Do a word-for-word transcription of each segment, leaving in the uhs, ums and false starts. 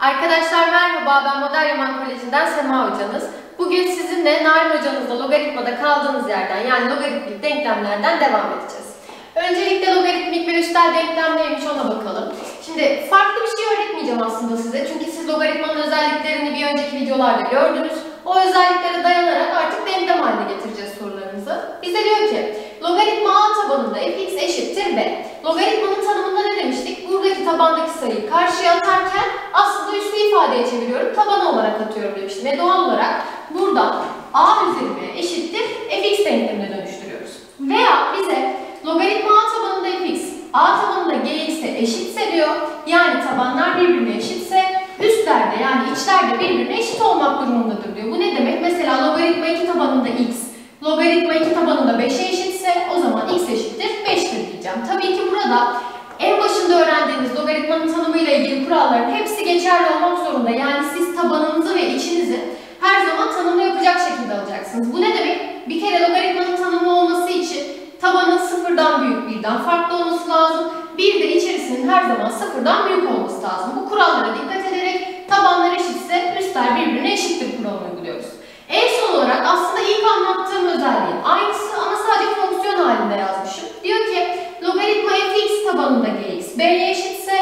Arkadaşlar merhaba, ben Modern Yaman Koleji'nden Sema hocanız. Bugün sizinle Narin hocanızla logaritmada kaldığımız yerden yani logaritmik denklemlerden devam edeceğiz. Öncelikle logaritmik ve üstel denklem neymiş ona bakalım. Şimdi farklı bir şey öğretmeyeceğim aslında size çünkü siz logaritmanın özelliklerini bir önceki videolarda gördünüz. O özelliklere dayanarak artık denklem haline getireceğiz sorularımızı. Bize diyor ki logaritma a tabanında fx eşittir b. Logaritmanın tanımında ne demiştik? Buradaki tabandaki sayıyı karşıya atarken aslında üslü ifadeye çeviriyorum, tabana olarak atıyorum demiştim. Ve doğal olarak burada a üzeri b eşittir fx denklemine dönüştürüyoruz. Veya bize logaritma a tabanında fx, a tabanında gx'e eşitse diyor, yani tabanlar birbirine eşitse üstlerde yani içlerde birbirine eşit olmak durumundadır diyor. Bu ne demek? Mesela logaritma iki tabanında x, logaritma iki tabanında beşe eşitse o zaman x eşittir beştir diyeceğim. Tabii ki burada en başında öğrendiğiniz logaritmanın tanımıyla ilgili kuralların hepsi geçerli olmak zorunda. Yani siz tabanınızı ve içinizi her zaman tanımlı yapacak şekilde alacaksınız. Bu ne demek? Bir kere logaritmanın tanımlı olması için tabanın sıfırdan büyük birden farklı olması lazım. Bir de içerisinin her zaman sıfırdan büyük olması lazım. Bu kurallara dikkat ederek tabanlar eşitse üstler birbirine eşittir kuralını uyguluyoruz. En son olarak aslında ilk anlattığım özelliğin aynısı ama sadece fonksiyon halinde yazmışım. Diyor ki logaritma fx tabanında gx b'ye eşitse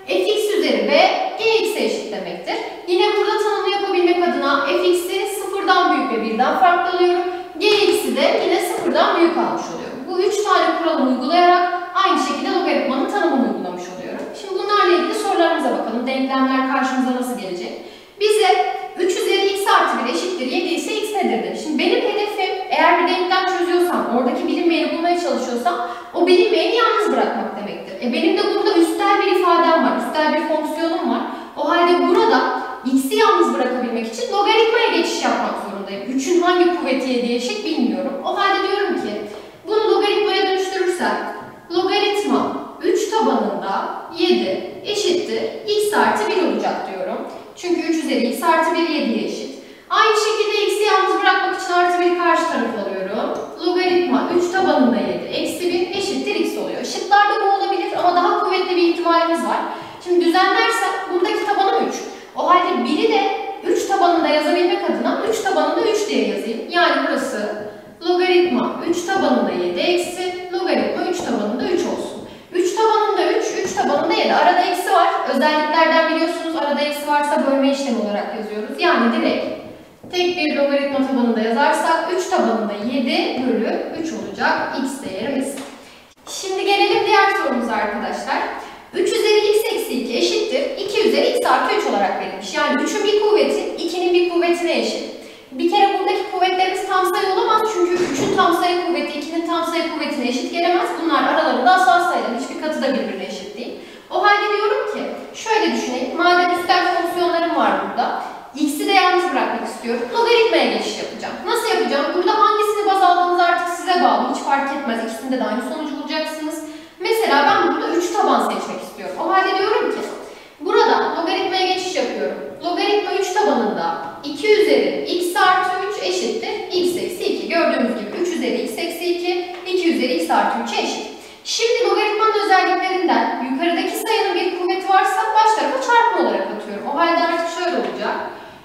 fx üzeri b gx'e eşit demektir. Yine burada tanımlı yapabilmek adına fx'i sıfırdan büyük ve birden farklı alıyorum. Gx'i de yine sıfırdan büyük almış oluyorum. Bu üç tane kuralımı uygulayarak aynı şekilde logaritmanın tanımını uygulamış oluyorum. Şimdi bunlarla ilgili sorularımıza bakalım. Denklemler karşımıza nasıl gelecek? Bize üç üzeri x artı bir eşittir yedi ise x nedir demiş. Şimdi benim hedefim eğer bir denklem çözüyorsam, oradaki bilinmeyeni bulmaya çalışıyorsam o bilinmeyeni yalnız bırakmak demektir. E benim de burada üstel bir ifadem var, üstel bir fonksiyonum var. O halde burada x'i yalnız bırakabilmek için logaritmaya geçiş yapmak zorundayım. üçün hangi kuvveti yediye eşit bilmiyorum. O halde diyorum ki bunu logaritmaya dönüştürürsem logaritma üç tabanında yedi eşittir x artı bir olacak diyorum. Çünkü üç üzeri x artı bir yediye eşit. Aynı şekilde x'i yalnız bırakmak için artı bir karşı tarafa alıyorum. Logaritma üç tabanında yedi eksi bir eşittir x oluyor. Şıklarda bu olabilir ama daha kuvvetli bir ihtimalimiz var. Şimdi düzenlersem buradaki tabanım üç. O halde biri de üç tabanında yazabilmek adına üç tabanında üç diye yazayım. Yani burası logaritma üç tabanında yedi eksi logaritma üç tabanında üç olsun. üç tabanında üç, üç tabanında yedi. Arada eksi var. Özelliklerden biliyorsunuz arada eksi varsa bölme işlemi olarak yazıyoruz. Yani direkt tek bir logaritma tabanında yazarsak üç tabanında yedi bölü üç olacak x değerimiz. Şimdi gelelim diğer sorumuza arkadaşlar. üç üzeri x eksi iki eşittir iki üzeri x artı üç olarak verilmiş. Yani üçün bir kuvveti ikinin bir kuvvetine eşit. Bir kere buradaki kuvvetlerimiz tam sayı olamaz çünkü üçün tam sayı kuvveti ikinin tam sayı kuvvetine eşit gelemez. Bunlar aralarında asal sayılar, hiçbir katı da birbirine eşit değil. O halde diyorum ki şöyle düşünelim. Madem üstel fonksiyonlarım var burada, x'i de yalnız bırakmak istiyorum. Logaritmaya geçiş yapacağım. Nasıl yapacağım? Burada hangisini baz aldığınız artık size bağlı. Hiç fark etmez. İkisinde de aynı sonucu bulacaksınız. Mesela ben burada üç taban seçmek istiyorum. O halde diyorum ki burada logaritmaya geçiş yapıyorum. Logaritma üç tabanında iki üzeri x artı üç eşittir x eksi iki. Gördüğünüz gibi üç üzeri x eksi iki, iki üzeri x artı üç'e eşit. Şimdi logaritmanın özelliklerinden yukarıdaki sayının bir kuvveti varsa baş tarafa çarpma olarak atıyorum. O halde artık şöyle olacak.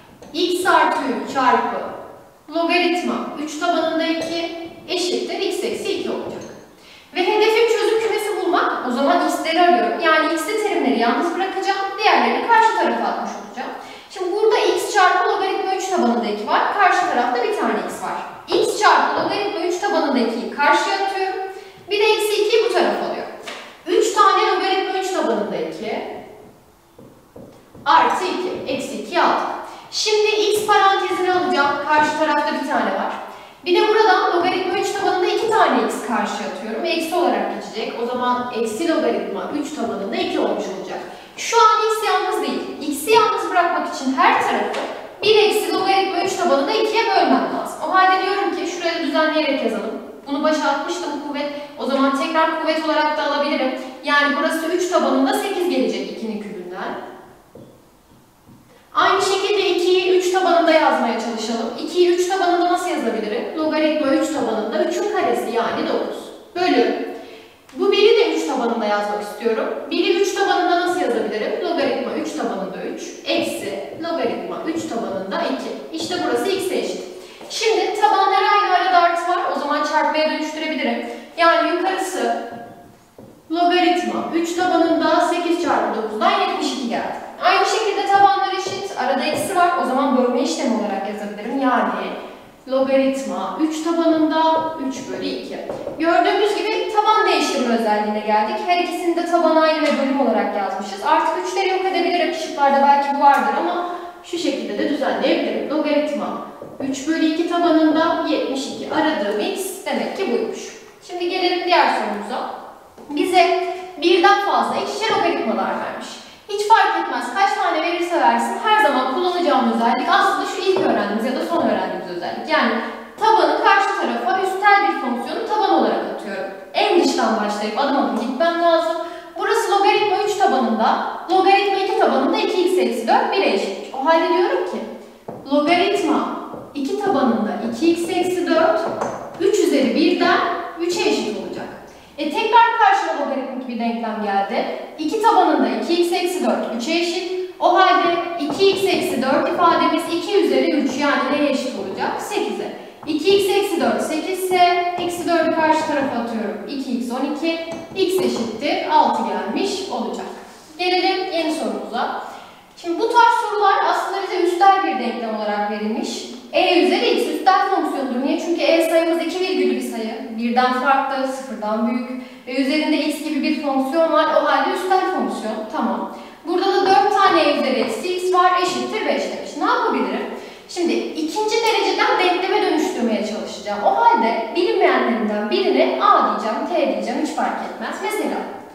X artı üç çarpı logaritma üç tabanında iki eşittir x eksi iki olacak. Ve hedefim çözüm kümesi bulmak. O zaman x'leri arıyorum. Yani x'li terimleri yalnız bırakacağım. Diğerlerini karşı tarafa atmış olacağım. Şimdi burada x çarpı logaritma üç tabanında iki var. Karşı tarafta bir tane x var. X çarpı logaritma üç tabanında ikiyi karşıya atıyorum. Bir de eksi ikiyi bu tarafa alıyor. üç tane logaritma üç tabanında iki artı iki. Eksi ikiyi aldık. Şimdi x parantezini alacağım. Karşı tarafta bir tane var. Bir de buradan logaritma üç tabanında iki tane x karşıya atıyorum. Eksi olarak geçecek. O zaman eksi logaritma üç tabanında iki olmuş olacak. Şu an x yalnız değil. X'i yalnız bırakmak için her tarafı bir eksi logaritma üç tabanında ikiye bölmem lazım. O halde diyorum ki şuraya da düzenleyerek yazalım. Bunu başa atmıştım kuvvet. O zaman tekrar kuvvet olarak da alabilirim. Yani burası üç tabanında sekiz gelecek ikinin kübünden. Aynı şekilde ikiyi üç tabanında yazmaya çalışalım. ikiyi üç tabanında nasıl yazabilirim? Logaritma üç tabanında üçün karesi yani dokuz. Bölü. Bu biri de üç tabanında yazmak istiyorum. biri üç tabanında nasıl yazabilirim? Logaritma üç üç tabanında üç eksi logaritma üç tabanında iki. İşte burası x'e eşit. Şimdi tabanları aynı, arada artı var. O zaman çarpmaya dönüştürebilirim. Yani yukarısı logaritma üç tabanında sekiz çarpı dokuzdan yetmiş iki geldi. Aynı şekilde tabanlar eşit. Arada eksi var. O zaman bölme işlemi olarak yazabilirim. Yani logaritma üç tabanında üç bölü iki. Gördüğümüz gibi taban değiştirme özelliğine geldik. Her ikisini de taban aynı ve bölüm olarak yazmışız. Artık üçleri yok edebilirim. Şıklarda belki bu vardır ama şu şekilde de düzenleyebilirim. Logaritma üç bölü iki tabanında yetmiş iki. Aradığım x demek ki buymuş. Şimdi gelelim diğer sorumuza. Bize birden fazla ikişer logaritmalar vermiş. Hiç fark etmez kaç tane verirse versin, her zaman kullanacağım özellik aslında şu ilk öğrendiğimiz ya da son öğrendiğimiz özellik. Yani tabanı karşı tarafa üstel bir fonksiyonu taban olarak atıyorum. En dıştan başlayıp adım adım gitmem lazım. Burası logaritma üç tabanında, logaritma iki tabanında iki x eksi dört bire eşitmiş. O halde diyorum ki logaritma iki tabanında iki x eksi dört üç üzeri birden üçe eşit olacak. E tekrar karşıma logaritmik bir denklem geldi. iki tabanında iki x eksi dört üçe eşit. O halde iki x eksi dört ifademiz iki üzeri üç, yani neye eşit olacak? sekize. iki x eksi dört sekiz ise eksi dördü karşı tarafa atıyorum. iki x on iki. X eşittir altı gelmiş olacak. Gelelim yeni sorumuza. Şimdi bu tarz sorular aslında bize üstel bir denklem olarak verilmiş. E üzeri x üstel fonksiyondur. Niye? Çünkü e sayımız iki virgüllü bir sayı. Birden farklı, sıfırdan büyük. Ve üzerinde x gibi bir fonksiyon var. O halde üstel fonksiyon. Tamam. Burada da dört tane e üzeri eksi x var. Eşittir beş demiş. Ne yapabilirim? Şimdi ikinci dereceden denkleme dönüştürmeye çalışacağım. O halde bilinmeyenlerinden birine a diyeceğim, t diyeceğim. Hiç fark etmez. Mesela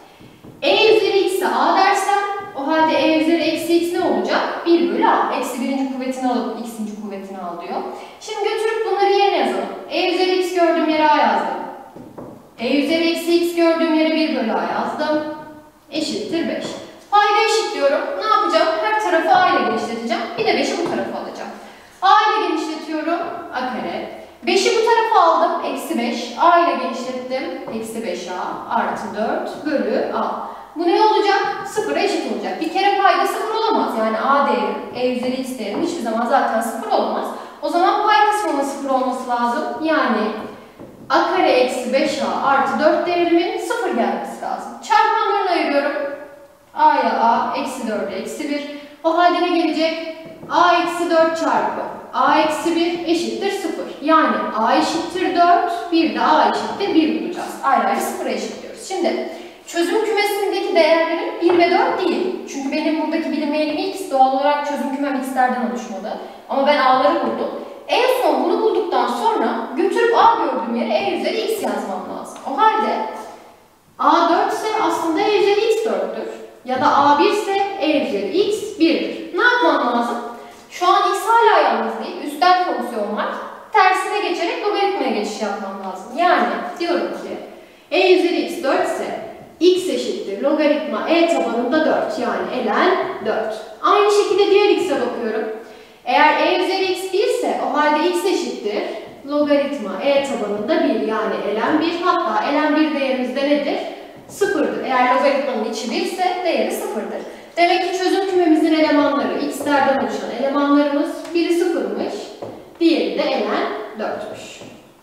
e üzeri x'e a dersem o halde e üzeri eksi x ne olacak? bir bölü a. Eksi birinci kuvvetini alıp x'inci kuvvetini al diyor. Şimdi götürüp bunları yerine yazalım. E üzeri x gördüğüm yere a yazdım. E üzeri eksi x gördüğüm yere bir bölü a yazdım. Eşittir beş. Payda eşitliyorum. Ne yapacağım? Her tarafı a ile genişleteceğim. Bir de beşi bu tarafa alacağım. A ile genişletiyorum. A kare. beşi bu tarafa aldım. Eksi beş. A ile genişlettim. Eksi beş a artı dört bölü a. Bu ne olacak? sıfıra eşit olacak. Bir kere payda sıfır olamaz. Yani a değerim, e üzeri x değerim hiçbir zaman zaten sıfır olamaz. O zaman pay kısmının sıfır olması lazım. Yani a kare eksi beş a artı dört değerimin sıfır gelmesi lazım. Çarpanlarını ayırıyorum. A'ya a, eksi dörde eksi bir. O halde ne gelecek? A eksi dört çarpı a eksi bir eşittir sıfır. Yani a eşittir dört, bir de a eşittir bir bulacağız. Ayrı ayrı sıfıra eşitliyoruz. Şimdi çözüm kümesindeki değerlerim bir ve dört değil. Çünkü benim buradaki bilinmeyenim x, doğal olarak çözüm kümem x'lerden oluşmadı. Ama ben a'ları buldum. En son bunu bulduktan sonra götürüp a gördüğüm yere e üzeri x yazmam lazım. O halde a dört ise aslında e üzeri x dörttür. Ya da a bir ise e üzeri x birdir. Ne yapmam lazım? Şu an x hala yalnız değil. Üstel fonksiyon var. Tersine geçerek logaritmaya geçiş yapmam lazım. Yani diyorum ki e üzeri x dört ise x eşittir logaritma e tabanında dört, yani ln dört. Aynı şekilde diğer x'e bakıyorum. Eğer e üzeri x bir ise o halde x eşittir logaritma e tabanında bir, yani ln bir. Hatta ln bir değerimiz de nedir? sıfırdır. Eğer logaritmanın içi bir ise değeri sıfırdır. Demek ki çözüm kümemizin elemanları, x'lerden oluşan elemanlarımız biri sıfırmış, diğeri de ln dörtmüş.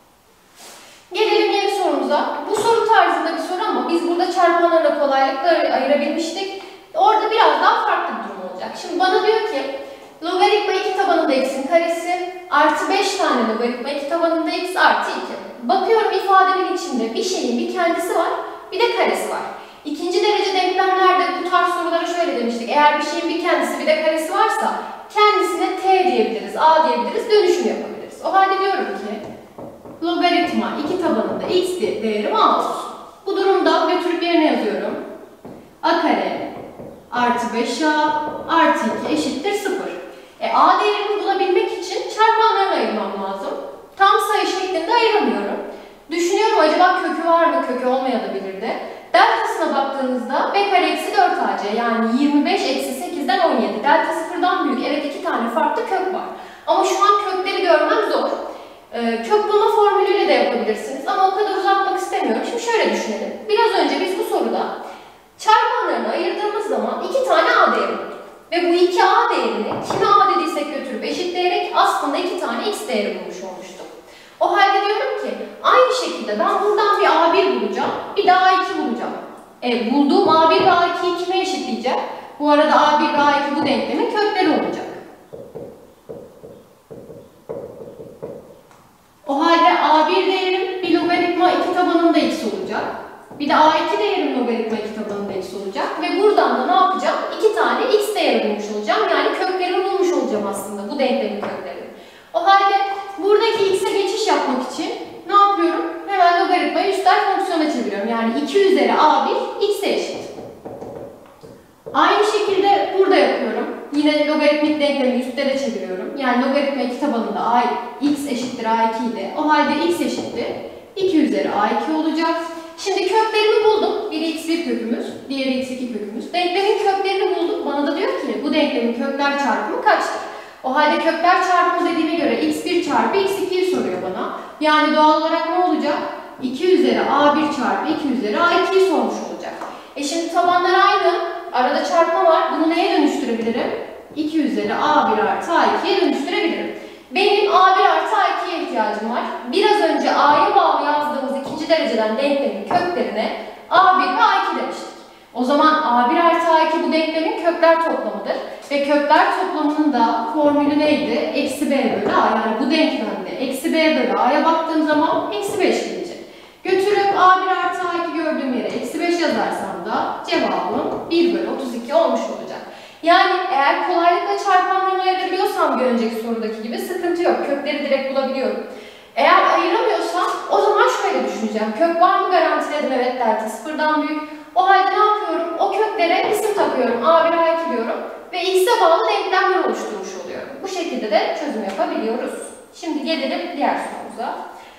Gelelim yeni sorumuza. Bu soru tarzında bir soru ama biz burada çarpanlarla kolaylıkla ayırabilmiştik. Orada biraz daha farklı bir durum olacak. Şimdi bana diyor ki logaritma iki tabanında x'in karesi artı beş tane logaritma iki tabanında x artı iki. Bakıyorum ifademin içinde bir şeyin bir kendisi var, bir de karesi var. İkinci derece denklemlerde bu tarz sorulara şöyle demiştik. Eğer bir şeyin bir kendisi bir de karesi varsa kendisine t diyebiliriz, a diyebiliriz, dönüşüm yapabiliriz. O halde diyorum ki logaritma iki tabanında x değerim a olsun. Bu durumda götürüp yerine yazıyorum. A kare artı beş a artı iki eşittir sıfır. E, a değerini bulabilmek için çarpanlarını ayırmam lazım. Tam sayı şeklinde ayıramıyorum. Düşünüyorum acaba kökü var mı? Kökü olmayabilir de. Deltasına baktığınızda b kare eksi dört a c, yani yirmi beş eksi sekizden on yedi. Delta sıfırdan büyük. Evet, iki tane farklı kök var. Ama şu an kökleri görmem zor. Ee, kök bulma formülüyle de yapabilirsiniz ama o kadar uzatmak istemiyorum. Şimdi şöyle düşünelim. Biraz önce biz bu soruda çarpanlarını ayırdığımız zaman iki tane a değeri bulduk. Ve bu iki a değerini kime a dediysek götürüp eşitleyerek aslında iki tane x değeri bulmuş olmuştuk. O halde diyorum ki aynı şekilde ben buradan bir a bir bulacağım, bir de a iki bulacağım. E, bulduğum a bir ve a ikiyi kime eşitleyeceğim? Bu arada a bir ve a iki bu denklemin kökleri olacak. O halde a bir değerim bir logaritma iki tabanında x olacak. Bir de a iki değerim logaritma iki tabanında x olacak. Ve buradan da ne yapacağım? iki tane x değeri bulmuş olacağım. Yani köklerimi bulmuş olacağım aslında bu denklemin köklerini. O halde buradaki x'e geçiş yapmak için ne yapıyorum? Hemen logaritmayı üstel fonksiyona çeviriyorum. Yani iki üzeri a bir x'e eşit. Aynı şekilde burada yapıyorum. Yine logaritmik denklemi üstele çeviriyorum. Yani logaritma iki tabanında a, x eşittir a iki idi. O halde x eşittir iki üzeri a iki olacak. Şimdi köklerimi buldum. Biri x bir kökümüz, diğeri x iki kökümüz. Denklemin köklerini bulduk. Bana da diyor ki bu denklemin kökler çarpımı kaçtır? O halde kökler çarpımı dediğine göre x bir çarpı x ikiyi soruyor bana. Yani doğal olarak ne olacak? iki üzeri a bir çarpı iki üzeri a ikiyi sormuş olacak. E şimdi tabanlar aynı. Arada çarpma var. Bunu neye dönüştürebilirim? iki üzeri a bir artı a ikiye dönüştürebilirim. Benim a bir artı a ikiye ihtiyacım var. Biraz önce a'ya bağlı yazdığımız ikinci dereceden denklemin köklerine a bir ve a iki demiştik. O zaman a bir artı a iki bu denklemin kökler toplamıdır. Ve kökler toplamının da formülü neydi? Eksi b bölü a. Yani bu denklemde eksi b bölü a'ya baktığım zaman eksi beş gelecek. Götürüp a bir artı a iki gördüğüm yere eksi beş yazarsam da cevabım bir bölü otuz iki olmuş olacak. Yani eğer kolaylıkla çarpanlarını ayırabiliyorsam bir önceki sorudaki gibi sıkıntı yok. Kökleri direkt bulabiliyorum. Eğer ayıramıyorsam o zaman şöyle düşüneceğim. Kök var mı garantiledim? Evet, delta sıfırdan büyük. O halde ne yapıyorum? O köklere isim takıyorum. a bir, a iki diyorum. Ve x'e bağlı denklemler oluşturmuş oluyorum. Bu şekilde de çözüm yapabiliyoruz. Şimdi gelelim diğer sorumuza.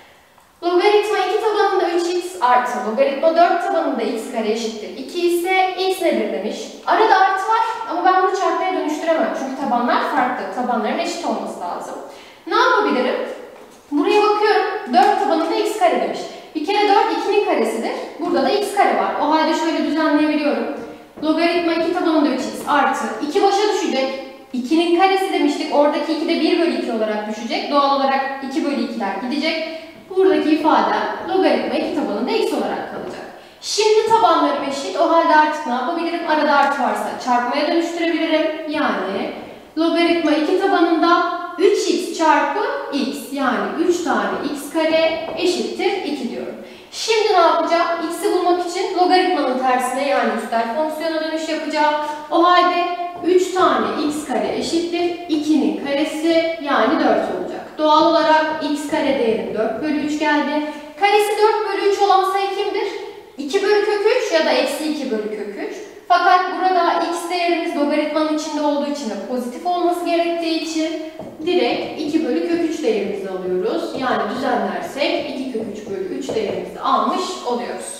Logaritma iki tabanında üç x artı logaritma dört tabanında x kare eşittir iki ise x nedir demiş. Arada artı var ama ben bunu çarpmaya dönüştüremem. Çünkü tabanlar farklı. Tabanların eşit olması lazım. Ne yapabilirim? Buraya bakıyorum. dört tabanında x kare demiş. Bir kere dört ikinin karesidir. Burada da x kare var. O halde şöyle düzenleyebiliyorum. Logaritma iki tabanında üç x artı iki başa düşecek. ikinin karesi demiştik. Oradaki iki de bir bölü iki olarak düşecek. Doğal olarak iki bölü ikiler gidecek. Buradaki ifade logaritma iki tabanında x olarak kalacak. Şimdi tabanlarım eşit. O halde artık ne yapabilirim? Arada artı varsa çarpmaya dönüştürebilirim. Yani logaritma iki tabanında üç x çarpı x, yani üç tane x kare eşittir iki diyorum. Şimdi ne yapacağım? X'i bulmak için logaritmanın tersine, yani üstel fonksiyona dönüş yapacağım. O halde üç tane x kare eşittir ikinin karesi, yani dört olacak. Doğal olarak x kare değerim dört bölü üç geldi. Karesi dört bölü üç olan sayı kimdir? iki bölü kök üç ya da eksi iki bölü kök üç. Fakat burada x değerimiz logaritmanın içinde olduğu için de pozitif olması gerektiği için direkt iki bölü kök üç değerimizi alıyoruz. Yani düzenlersek iki kök üç bölü üç değerimizi almış oluyoruz.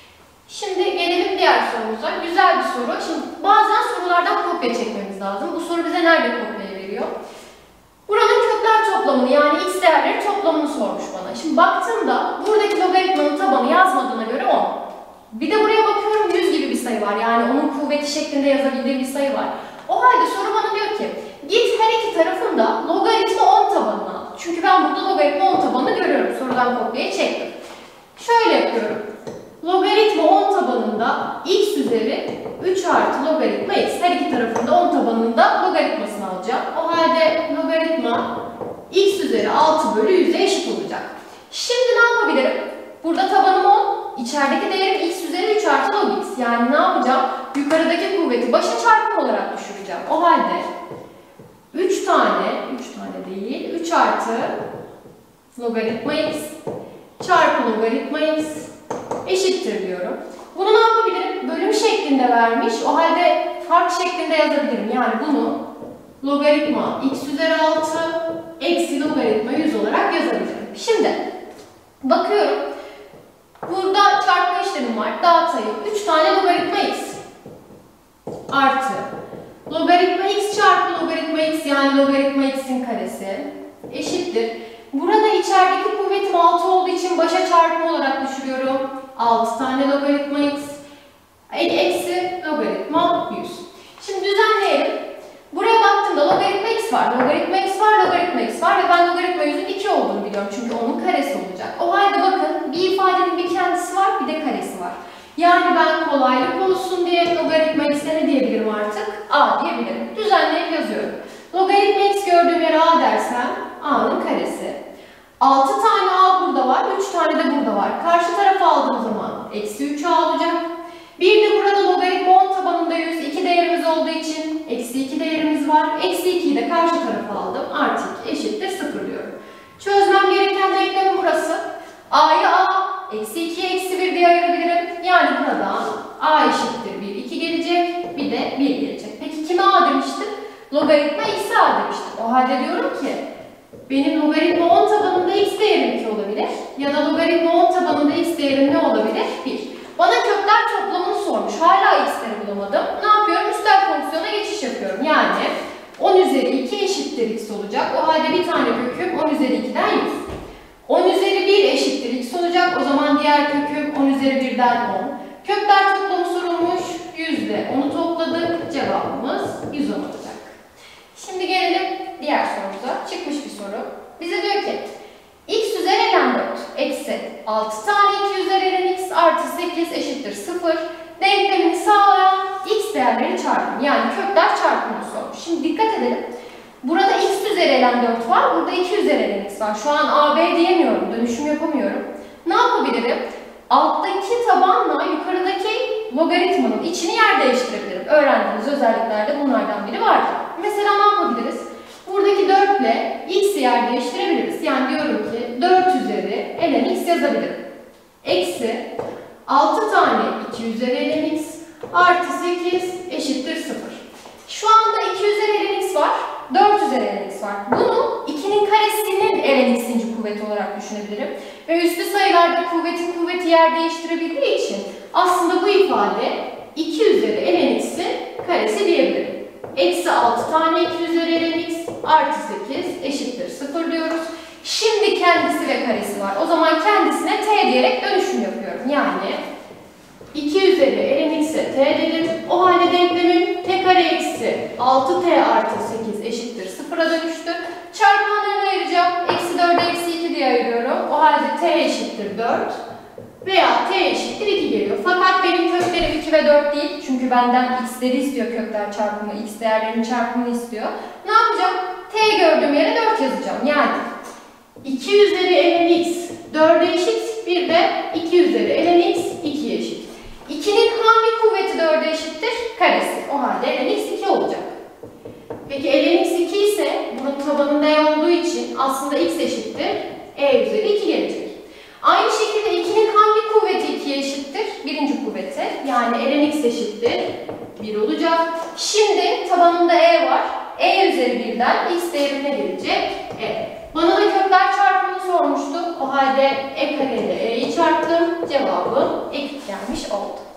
Şimdi gelelim diğer sorumuza. Güzel bir soru. Şimdi bazen sorulardan kopya çekmemiz lazım. Bu soru bize nerede kopya veriyor? Buranın kökler toplamını, yani x değerleri toplamını sormuş bana. Şimdi baktığımda buradaki logaritmanın tabanı yazmadığına göre on. Bir de buraya bakıyorum yüz gibi bir sayı var. Yani onun kuvveti şeklinde yazabildiğim bir sayı var. O halde soru bana diyor ki git her iki tarafında logaritma on tabanını al. Çünkü ben burada logaritma on tabanını görüyorum. Sorudan kopyayı çektim. Şöyle yapıyorum. Logaritma on tabanında x üzeri üç artı logaritma x. Her iki tarafında on tabanında logaritmasını alacağım. O halde logaritma x üzeri altı bölü yüze eşit olacak. Şimdi ne yapabilirim? Burada tabanım on. İçerideki değerim x üzeri üç artı log x. Yani ne yapacağım? Yukarıdaki kuvveti başa çarpım olarak düşüreceğim. O halde üç tane, üç tane değil, üç artı logaritma x çarpı logaritma x eşittir diyorum. Bunu ne yapabilirim? Bölüm şeklinde vermiş. O halde fark şeklinde yazabilirim. Yani bunu logaritma x üzeri altı eksi logaritma yüz olarak yazabilirim. Şimdi bakıyorum. Burada çarpma işlemim var. Dağıtayım. üç tane logaritma x artı logaritma x çarpı logaritma x, yani logaritma x'in karesi eşittir. Burada içerideki kuvvetim altı olduğu için başa çarpma olarak düşürüyorum. altı tane logaritma x eksi logaritma yüz. Şimdi düzenleyelim. Yani ben kolaylık olsun diye logaritma x'e ne diyebilirim artık? A diyebilirim. Düzenleyip yazıyorum. Logaritma x gördüğüm yere a dersem a'nın karesi. altı tane a burada var, üç tane de burada var. Karşı tarafa aldığım zaman eksi üç a olacak. Bir de burada logaritma on tabanında yüz, iki değerimiz olduğu için eksi iki değerimiz var. Eksi ikiyi de karşı tarafa aldım. Artı iki eşittir sıfır diyorum. Çözmem gereken denklemim burası. A'yı a, eksi ikiye eksi bir diye ayırabilirim. Yani buradan a eşittir bir, iki gelecek. Bir de bir gelecek. Peki kime a demiştim? Logaritma x'e a demiştim. O halde diyorum ki benim logaritma on tabanında x değerim iki olabilir. Ya da logaritma on tabanında x değerim ne olabilir? bir. Bana kökler toplamını sormuş. Hala x'leri bulamadım. Ne yapıyorum? Üstel fonksiyona geçiş yapıyorum. Yani on üzeri iki eşittir x olacak. O halde bir tane köküm on üzeri ikiden yüz. on üzeri bir eşittir x olacak. O zaman diğer köküm on üzeri birden on. Kökler toplamı sorulmuş. yüzde onu topladık. Cevabımız yüz on olacak. Şimdi gelelim diğer sorumuza. Çıkmış bir soru. Bize diyor ki x üzeri ln dört eksi altı tane iki üzeri ln x artı sekiz eşittir sıfır. Denklemini sağlayan x değerleri çarpımı. Yani kökler çarpımını sormuş. Şimdi dikkat edelim. Burada x üzeri ln dört var. Burada iki üzeri ln x var. Şu an a b diyemiyorum. Dönüşüm yapamıyorum. Ne yapabilirim? Alttaki tabanla yukarıdaki logaritmanın içini yer değiştirebilirim. Öğrendiğiniz özelliklerde bunlardan biri vardı. Mesela ne yapabiliriz? Buradaki dört ile x'i yer değiştirebiliriz. Yani diyorum ki dört üzeri ln x yazabilirim. Eksi altı tane iki üzeri ln x artı sekiz eşittir sıfır. Şu anda iki üzeri ln x var, dört üzeri ln x var. Bunu ikinin karesinin ln x'inci kuvveti olarak düşünebilirim. Ve üstü sayılarda kuvvetin kuvveti yer değiştirebildiği için aslında bu ifade iki üzeri ln x'in karesi diyebilirim. Eksi altı tane iki üzeri ln x artı sekiz eşittir sıfır diyoruz. Şimdi kendisi ve karesi var. O zaman kendisine t diyerek dönüşüm yapıyorum. Yani iki üzeri ln x'e t dedim. O halde denklemim t kare eksi altı t artı sekiz eşittir sıfıra dönüştü. Çarpanlarını ayıracağım. Eksi dörde eksi iki diye ayırıyorum. O halde t eşittir dört. Veya t eşittir iki geliyor. Fakat benim köklerim iki ve dört değil. Çünkü benden x'leri istiyor kökler çarpımı, x değerlerinin çarpımını istiyor. Ne yapacağım? T gördüğüm yere dört yazacağım. Yani iki üzeri ln x dörde eşit, bir de iki üzeri ln x ikiye eşit. ikinin hangi kuvveti dörde eşittir? Karesi. O halde ln x iki olacak. Peki ln x iki ise bunun tabanında e olduğu için aslında x eşittir e üzeri iki gelecek. Aynı şekilde ikinin hangi kuvveti ikiye eşittir? Birinci kuvveti. Yani ln x eşittir bir olacak. Şimdi tabanında e var. E üzeri birden x değerine gelecek e. Bana da kökler çarpımını sormuştu. O halde e kare ile e'yi çarptım. Cevabım eklik gelmiş oldu.